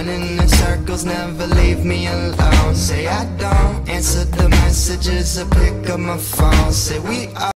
running in circles, never leave me alone. Say I don't answer the messages or pick up my phone. Say we